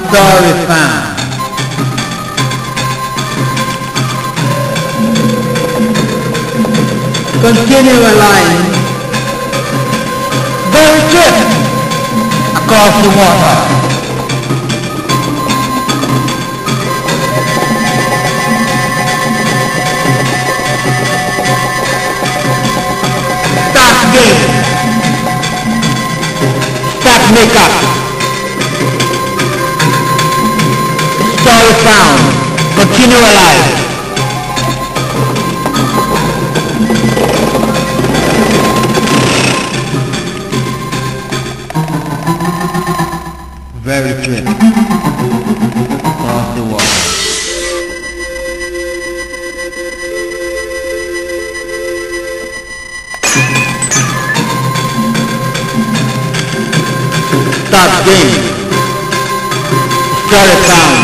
Story found. Continue a line very swift across the water. Start game. Start makeup. Story found. Continue alive. Very swift across the water. Start game. Story found.